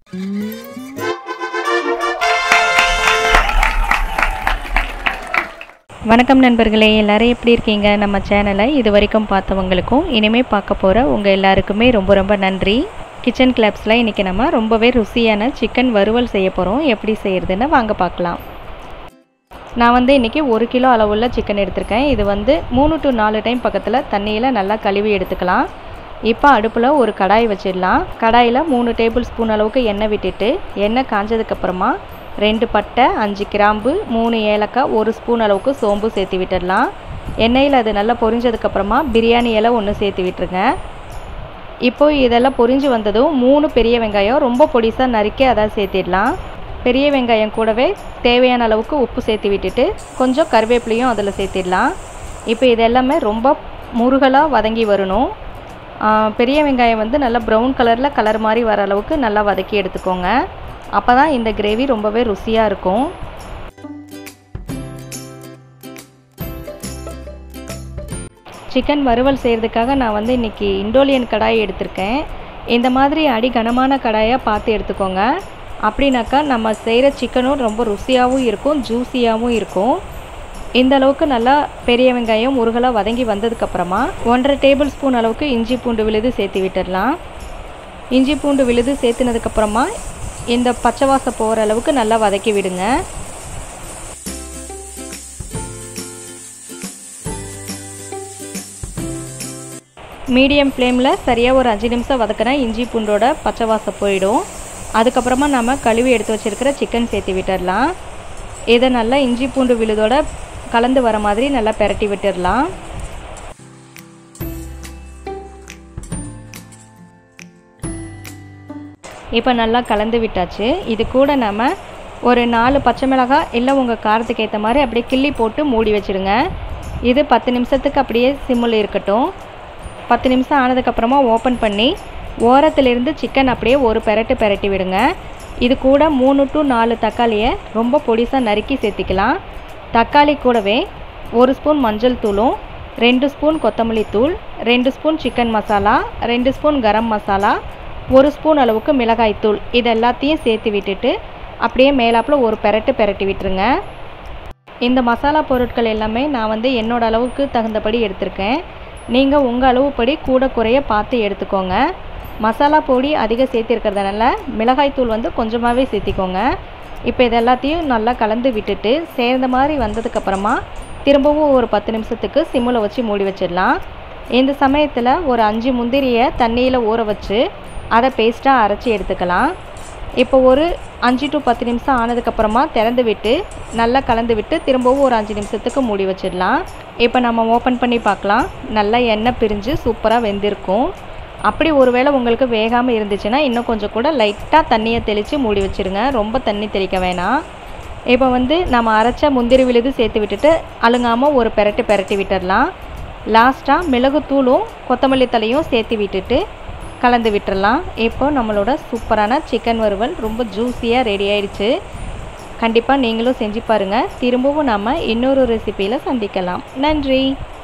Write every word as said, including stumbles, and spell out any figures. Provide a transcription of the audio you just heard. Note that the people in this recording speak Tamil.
வணக்கம் நண்பர்களே, எல்லாரும் எப்படி இருக்கீங்க? நம்ம சேனலை இது வரைக்கும் பார்த்தவங்களுக்கும் இனிமேல் பார்க்க போகிற உங்கள் எல்லாருக்குமே ரொம்ப ரொம்ப நன்றி. கிச்சன் கிளப்ஸில் இன்றைக்கி நம்ம ரொம்பவே ருசியான சிக்கன் வறுவல் செய்ய போகிறோம். எப்படி செய்கிறதுன்னு வாங்க பார்க்கலாம். நான் வந்து இன்றைக்கி ஒரு கிலோ அளவுள்ள சிக்கன் எடுத்திருக்கேன். இது வந்து மூணு டு நாலு டைம் பக்கத்தில் தண்ணியில் நல்லா கழுவி எடுத்துக்கலாம். இப்போ அடுப்பில் ஒரு கடாய் வச்சிடலாம். கடாயில் மூணு டேபிள் ஸ்பூன் அளவுக்கு எண்ணெய் விட்டுட்டு எண்ணெய் காஞ்சதுக்கப்புறமா ரெண்டு பட்டை, அஞ்சு கிராம்பு, மூணு ஏலக்காய், ஒரு ஸ்பூன் அளவுக்கு சோம்பு சேர்த்து விட்டுடலாம். எண்ணெயில் அது நல்லா பொரிஞ்சதுக்கப்புறமா பிரியாணி இலை ஒன்று சேர்த்து விட்டுருங்க. இப்போது இதெல்லாம் பொரிஞ்சு வந்ததும் மூணு பெரிய வெங்காயம் ரொம்ப பொடிசாக நறுக்கி அதை சேர்த்திடலாம். பெரிய வெங்காயம் கூடவே தேவையான அளவுக்கு உப்பு சேர்த்து விட்டுட்டு கொஞ்சம் கருவேப்பிலையும் அதில் சேர்த்திடலாம். இப்போ இதெல்லாமே ரொம்ப முருகலாக வதங்கி வரணும். பெரிய வெங்காயம் வந்து நல்லா ப்ரௌன் கலரில் கலர் மாதிரி வர அளவுக்கு நல்லா வதக்கி எடுத்துக்கோங்க. அப்போ தான் இந்த கிரேவி ரொம்பவே ருசியாக இருக்கும். சிக்கன் வறுவல் செய்கிறதுக்காக நான் வந்து இன்றைக்கி இண்டோலியன் கடாய் எடுத்திருக்கேன். இந்த மாதிரி அடி கனமான கடாயாக பார்த்து எடுத்துக்கோங்க. அப்படின்னாக்கா நம்ம செய்கிற சிக்கனும் ரொம்ப ருசியாகவும் இருக்கும், ஜூஸியாகவும் இருக்கும். இந்த அளவுக்கு நல்லா பெரிய வெங்காயம் முருகலாக வதங்கி வந்ததுக்கப்புறமா ஒன்றரை டேபிள் ஸ்பூன் அளவுக்கு இஞ்சி பூண்டு விழுது சேர்த்து விட்டுடலாம். இஞ்சி பூண்டு விழுது சேர்த்துனதுக்கப்புறமா இந்த பச்சை வாசம் போகிற அளவுக்கு நல்லா வதக்கி விடுங்க. மீடியம் ஃப்ளேமில் சரியாக ஒரு அஞ்சு நிமிஷம் வதக்கினா இஞ்சி பூண்டோட பச்சை வாசம் போயிடும். அதுக்கப்புறமா நம்ம கழுவி எடுத்து வச்சுருக்கிற சிக்கன் சேர்த்து விட்டுடலாம். இதை நல்லா இஞ்சி பூண்டு விழுதோட கலந்து வர மாதிரி நல்லா பெரட்டி விட்டுடலாம். இப்போ நல்லா கலந்து விட்டாச்சு. இது கூட நம்ம ஒரு நாலு பச்சை மிளகாய் இல்லை உங்கள் காரத்துக்கு ஏற்ற மாதிரி அப்படியே கிள்ளி போட்டு மூடி வச்சுடுங்க. இது பத்து நிமிஷத்துக்கு அப்படியே சிம்மில் இருக்கட்டும். பத்து நிமிஷம் ஆனதுக்கப்புறமா ஓப்பன் பண்ணி ஓரத்துலேருந்து சிக்கன் அப்படியே ஒரு பெரட்டு பெரட்டி விடுங்க. இது கூட மூணு டு நாலு தக்காளியை ரொம்ப பொடிசாக நறுக்கி சேர்த்திக்கலாம். தக்காளி கூடவே ஒரு ஸ்பூன் மஞ்சள் தூளும், ரெண்டு ஸ்பூன் கொத்தமல்லி தூள், ரெண்டு ஸ்பூன் சிக்கன் மசாலா, ரெண்டு ஸ்பூன் கரம் மசாலா, ஒரு ஸ்பூன் அளவுக்கு மிளகாய் தூள், இது எல்லாத்தையும் சேர்த்து விட்டுட்டு அப்படியே மேலாப்பில் ஒரு பெரட்டு பெரட்டி விட்டுருங்க. இந்த மசாலா பொருட்கள் எல்லாமே நான் வந்து என்னோட அளவுக்கு தகுந்தபடி எடுத்திருக்கேன். நீங்கள் உங்கள் அளவுப்படி கூட குறைய பார்த்து எடுத்துக்கோங்க. மசாலா பொடி அதிகம் சேர்த்திருக்கிறதுனால மிளகாய் தூள் வந்து கொஞ்சமாகவே சேர்த்திக்கோங்க. இப்போ இது எல்லாத்தையும் நல்லா கலந்து விட்டுட்டு சேர்ந்த மாதிரி வந்ததுக்கப்புறமா திரும்பவும் ஒரு பத்து நிமிஷத்துக்கு சிம்மில் வச்சு மூடி வச்சிடலாம். இந்த சமயத்தில் ஒரு அஞ்சு முந்திரியை தண்ணியில் ஊற வச்சு அதை பேஸ்ட்டாக அரைச்சி எடுத்துக்கலாம். இப்போ ஒரு அஞ்சு டு பத்து நிமிஷம் ஆனதுக்கப்புறமா திறந்து விட்டு நல்லா கலந்து விட்டு திரும்பவும் ஒரு அஞ்சு நிமிஷத்துக்கு மூடி வச்சிடலாம். இப்போ நம்ம ஓப்பன் பண்ணி பார்க்கலாம். நல்லா எண்ணெய் பிரிஞ்சு சூப்பராக வெந்திருக்கும். அப்படி ஒருவேளை உங்களுக்கு வேகாமல் இருந்துச்சுன்னா இன்னும் கொஞ்சம் கூட லைட்டாக தண்ணியை தெளித்து மூடி வச்சுருங்க. ரொம்ப தண்ணி தெளிக்க வேணாம். இப்போ வந்து நம்ம அரைச்ச முந்திரி விழுது சேர்த்து விட்டுட்டு அழுங்காமல் ஒரு பெரட்டு பெரட்டி விட்டுடலாம். லாஸ்ட்டாக மிளகுத்தூளும் கொத்தமல்லி தலையும் சேர்த்து விட்டுட்டு கலந்து விட்டுடலாம். இப்போ நம்மளோட சூப்பரான சிக்கன் வறுவல் ரொம்ப ஜூஸியாக ரெடி ஆயிடுச்சு. கண்டிப்பாக நீங்களும் செஞ்சு பாருங்கள். திரும்பவும் நம்ம இன்னொரு ரெசிபியில் சந்திக்கலாம். நன்றி.